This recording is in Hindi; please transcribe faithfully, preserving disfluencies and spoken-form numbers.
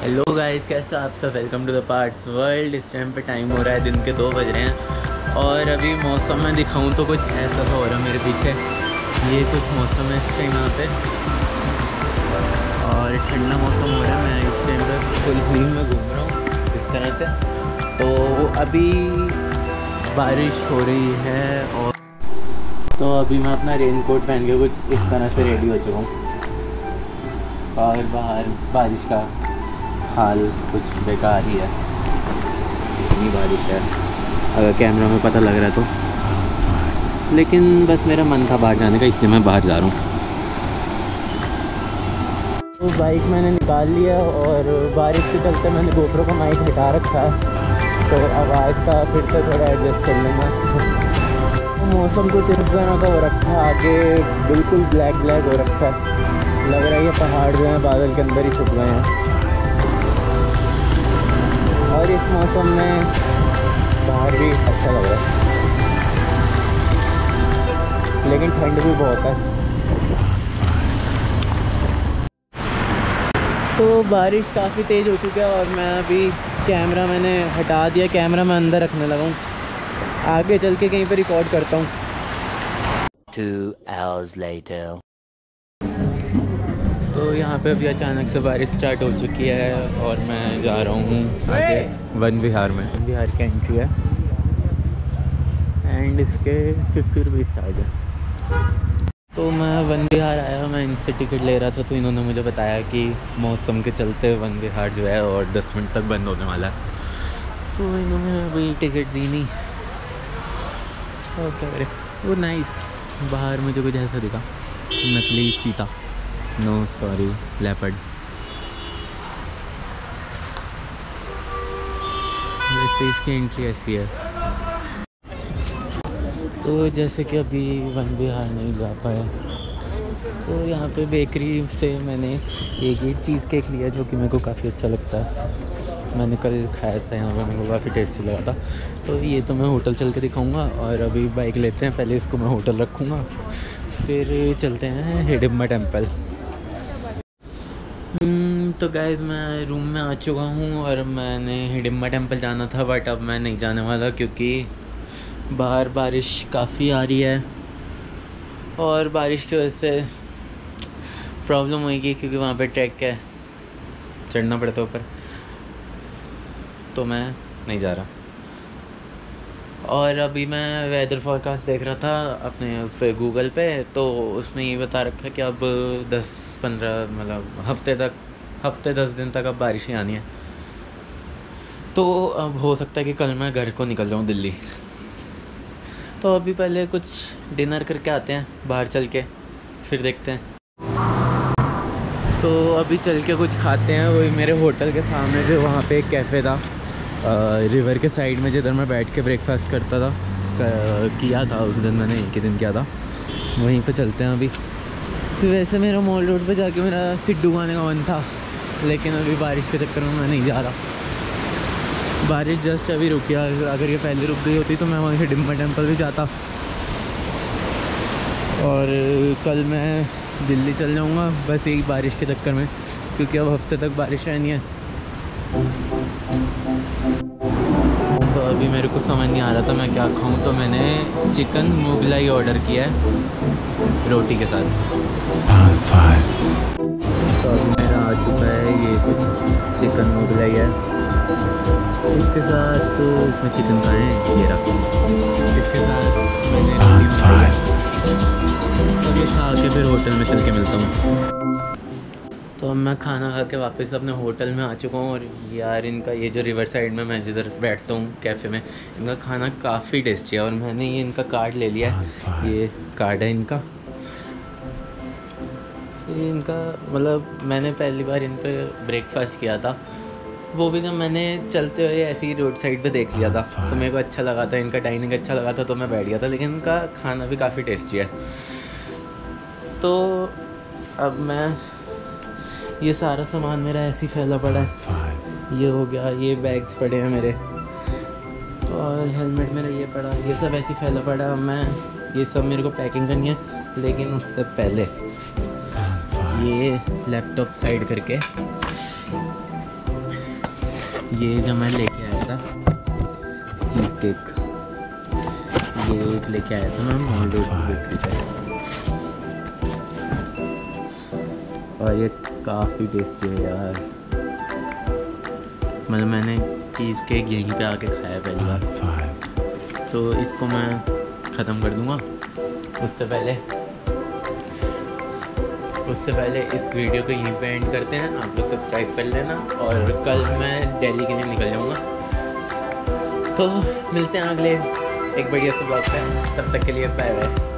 हेलो गाइस, कैसा आप सब। Welcome to the parts world. इस टाइम पे टाइम हो रहा है दिन के दो बज रहे हैं और अभी मौसम में दिखाऊं तो कुछ ऐसा सा हो रहा है मेरे पीछे। ये कुछ मौसम है इस टाइम यहाँ पे और ठंडा मौसम हो रहा है। मैं इस टाइम पे फुल स्लीव में घूम रहा हूँ इस तरह से। तो अभी बारिश हो रही है और तो अभी मैं अपना रेनकोट पहन के कुछ इस तरह से रेडी हो चुका हूँ और बाहर बारिश का हाल कुछ बेकार ही है। इतनी बारिश है अगर कैमरा में पता लग रहा है तो, लेकिन बस मेरा मन था बाहर जाने का, इसलिए मैं बाहर जा रहा हूँ। तो बाइक मैंने निकाल लिया और बारिश के चलते मैंने गोप्रो का माइक हटा रखा है, तो आवाज़ का फिर से थोड़ा एडजस्ट कर लेना। तो मौसम कुछ इस तरह का हो रखा है, आगे बिल्कुल ब्लैक ब्लैक हो रखा है। लग रहा है ये पहाड़ जो है बादल के अंदर ही छुप गए हैं और इस मौसम में बाहर भी अच्छा लग रहा है, लेकिन ठंड भी बहुत है। तो बारिश काफ़ी तेज़ हो चुकी है और मैं अभी कैमरा मैंने हटा दिया, कैमरा मैं अंदर रखने लगा हूँ। आगे चल के कहीं पर रिकॉर्ड करता हूँ। Two hours later. तो यहाँ पे अभी अचानक से बारिश स्टार्ट हो चुकी है और मैं जा रहा हूँ आगे वन विहार में। वन विहार की एंट्री है एंड इसके फिफ्टी रुपीज़ चार्ज है। तो मैं वन विहार आया, मैं इनसे टिकट ले रहा था तो इन्होंने मुझे बताया कि मौसम के चलते वन विहार जो है और दस मिनट तक बंद होने वाला है। तो इन्होंने अभी टिकट दी नहीं और क्या करें। वो नाइस, बाहर मुझे कुछ ऐसा दिखा, नकली चीता, नो सॉरी लेपर्ड। वैसे इसकी एंट्री ऐसी है। तो जैसे कि अभी वन विहार नहीं जा पाया तो यहाँ पे बेकरी से मैंने एक एक चीज़ केक लिया जो कि मेरे को काफ़ी अच्छा लगता है। मैंने कल खाया था यहाँ पे, मेरे को काफ़ी टेस्टी लगा था। तो ये तो मैं होटल चल के दिखाऊँगा और अभी बाइक लेते हैं, पहले इसको मैं होटल रखूँगा फिर चलते हैं हिडिंबा टेम्पल। तो गाइज़ मैं रूम में आ चुका हूँ और मैंने हिडिंबा टेम्पल जाना था बट अब मैं नहीं जाने वाला क्योंकि बाहर बारिश काफ़ी आ रही है और बारिश की वजह से प्रॉब्लम होगी क्योंकि वहाँ पे ट्रैक है, चढ़ना पड़ता है ऊपर, तो मैं नहीं जा रहा। और अभी मैं वेदर फोरकास्ट देख रहा था अपने उस पर गूगल पे, तो उसमें ये बता रखा है कि अब दस पंद्रह मतलब हफ्ते तक हफ्ते दस दिन तक अब बारिश ही आनी है। तो अब हो सकता है कि कल मैं घर को निकल जाऊँ दिल्ली। तो अभी पहले कुछ डिनर करके आते हैं बाहर चल के, फिर देखते हैं। तो अभी चल के कुछ खाते हैं। वही मेरे होटल के सामने जो वहाँ पे एक कैफ़े था रिवर के साइड में, जिधर मैं बैठ के ब्रेकफास्ट करता था, किया था उस दिन मैंने, एक ही दिन किया था। वहीं पे चलते हैं अभी। फिर वैसे मेरा मॉल रोड पे जाके मेरा सिड्डू खाने का मन था, लेकिन अभी बारिश के चक्कर में मैं नहीं जा रहा। बारिश जस्ट अभी रुकी है, अगर ये पहले रुक गई होती तो मैं वहाँ हिडिंबा टेम्पल भी जाता और कल मैं दिल्ली चल जाऊँगा बस यही बारिश के चक्कर में, क्योंकि अब हफ्ते तक बारिश रहनी है। तो अभी मेरे को समझ नहीं आ रहा था मैं क्या खाऊं, तो मैंने चिकन मुगलाई ऑर्डर किया है रोटी के साथ। तो अभी मेरा आ चुका है ये कुछ चिकन मुगलाई है, इसके साथ तो इसमें चिकन का है ये रहा, इसके साथ मैंने अब ये खा के फिर होटल में चल के मिलता हूँ। तो अब मैं खाना खा के वापस अपने होटल में आ चुका हूँ और यार इनका ये जो रिवर साइड में मैं जिधर बैठता हूँ कैफ़े में, इनका खाना काफ़ी टेस्टी है और मैंने ये इनका कार्ड ले लिया है। ये कार्ड है इनका, ये इनका मतलब मैंने पहली बार इन पे ब्रेकफास्ट किया था, वो भी जब मैंने चलते हुए ऐसी ही रोड साइड पे देख लिया था तो मेरे को अच्छा लगा था, इनका डाइनिंग अच्छा लगा था तो मैं बैठ गया था। लेकिन इनका खाना भी काफ़ी टेस्टी है। तो अब मैं ये सारा सामान मेरा ऐसे ही फैला पड़ा है, ये हो गया, ये बैग्स पड़े हैं मेरे और हेलमेट मेरा ये पड़ा, ये सब ऐसे ही फैला पड़ा है। मैं ये सब मेरे को पैकिंग करनी है, लेकिन उससे पहले ये लैपटॉप साइड करके ये जो मैं लेके आया था चीज़ केक, ये एक लेके आया था मैं मोल्डो बेकरी से, और ये काफ़ी टेस्टी है यार। मतलब मैंने चीज़ केक यहीं पे आके खाया पहली बार, तो इसको मैं ख़त्म कर दूँगा। उससे पहले उससे पहले इस वीडियो को यहीं पे एंड करते हैं। आप लोग सब्सक्राइब कर लेना, और कल मैं दिल्ली के लिए निकल जाऊँगा। तो मिलते हैं अगले एक बढ़िया से ब्लॉग पे, तब तक के लिए बाय बाय।